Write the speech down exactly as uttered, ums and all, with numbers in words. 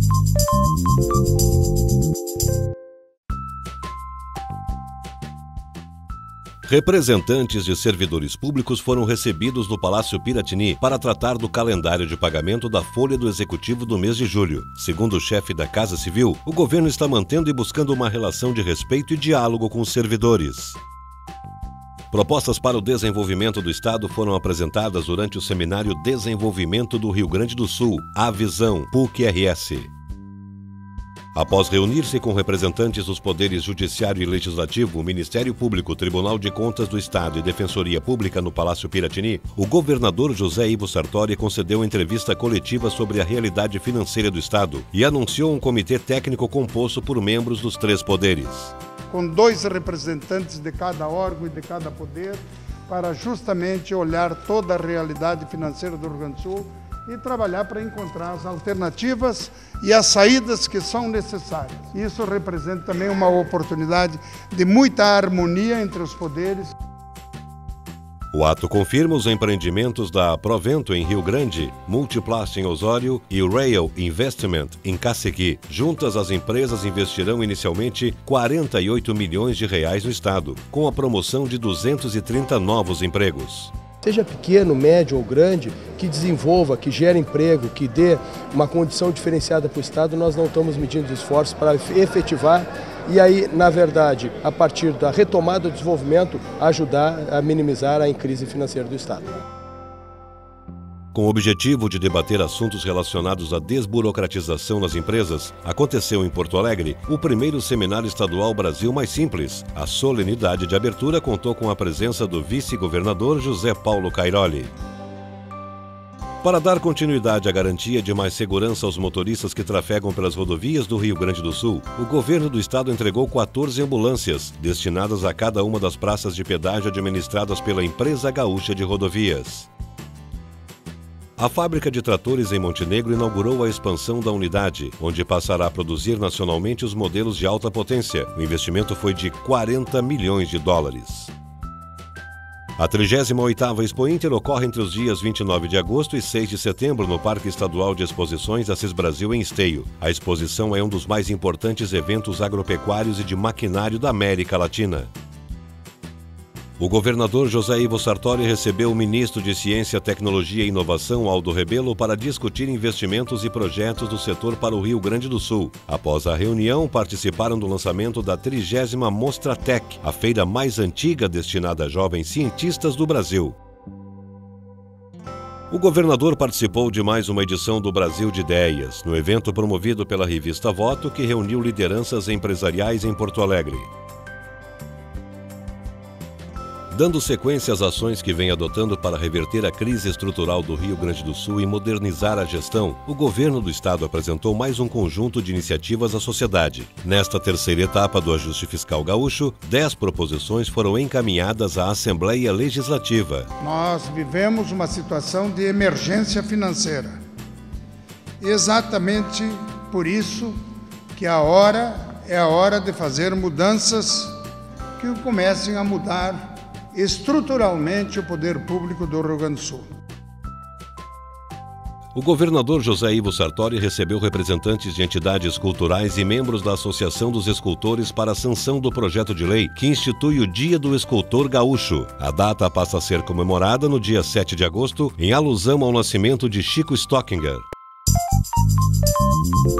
Representantes de servidores públicos foram recebidos no Palácio Piratini para tratar do calendário de pagamento da folha do Executivo do mês de julho. Segundo o chefe da Casa Civil, o governo está mantendo e buscando uma relação de respeito e diálogo com os servidores. Propostas para o desenvolvimento do Estado foram apresentadas durante o seminário Desenvolvimento do Rio Grande do Sul, A Visão, P U C R S. Após reunir-se com representantes dos poderes Judiciário e Legislativo, Ministério Público, Tribunal de Contas do Estado e Defensoria Pública no Palácio Piratini, o governador José Ivo Sartori concedeu entrevista coletiva sobre a realidade financeira do Estado e anunciou um comitê técnico composto por membros dos três poderes. Com dois representantes de cada órgão e de cada poder, para justamente olhar toda a realidade financeira do Rio Grande do Sul e trabalhar para encontrar as alternativas e as saídas que são necessárias. Isso representa também uma oportunidade de muita harmonia entre os poderes. O ato confirma os empreendimentos da Provento em Rio Grande, Multiplast em Osório e Rail Investment em Cacequi. Juntas, as empresas investirão inicialmente quarenta e oito milhões de reais no estado, com a promoção de duzentos e trinta novos empregos. Seja pequeno, médio ou grande, que desenvolva, que gere emprego, que dê uma condição diferenciada para o Estado, nós não estamos medindo esforços para efetivar e aí, na verdade, a partir da retomada do desenvolvimento, ajudar a minimizar a crise financeira do Estado. Com o objetivo de debater assuntos relacionados à desburocratização nas empresas, aconteceu em Porto Alegre o primeiro Seminário Estadual Brasil Mais Simples. A solenidade de abertura contou com a presença do vice-governador José Paulo Cairoli. Para dar continuidade à garantia de mais segurança aos motoristas que trafegam pelas rodovias do Rio Grande do Sul, o governo do estado entregou quatorze ambulâncias, destinadas a cada uma das praças de pedágio administradas pela Empresa Gaúcha de Rodovias. A fábrica de tratores em Montenegro inaugurou a expansão da unidade, onde passará a produzir nacionalmente os modelos de alta potência. O investimento foi de quarenta milhões de dólares. A trigésima oitava Expo Inter ocorre entre os dias vinte e nove de agosto e seis de setembro no Parque Estadual de Exposições Assis Brasil, em Esteio. A exposição é um dos mais importantes eventos agropecuários e de maquinário da América Latina. O governador José Ivo Sartori recebeu o ministro de Ciência, Tecnologia e Inovação, Aldo Rebelo, para discutir investimentos e projetos do setor para o Rio Grande do Sul. Após a reunião, participaram do lançamento da trigésima Mostratec, a feira mais antiga destinada a jovens cientistas do Brasil. O governador participou de mais uma edição do Brasil de Ideias, no evento promovido pela revista Voto, que reuniu lideranças empresariais em Porto Alegre. Dando sequência às ações que vem adotando para reverter a crise estrutural do Rio Grande do Sul e modernizar a gestão, o governo do estado apresentou mais um conjunto de iniciativas à sociedade. Nesta terceira etapa do ajuste fiscal gaúcho, dez proposições foram encaminhadas à Assembleia Legislativa. Nós vivemos uma situação de emergência financeira. Exatamente por isso que a hora é a hora de fazer mudanças que comecem a mudar estruturalmente o poder público do Rio Grande do Sul. O governador José Ivo Sartori recebeu representantes de entidades culturais e membros da Associação dos Escultores para a sanção do projeto de lei que institui o Dia do Escultor Gaúcho. A data passa a ser comemorada no dia sete de agosto, em alusão ao nascimento de Chico Stockinger.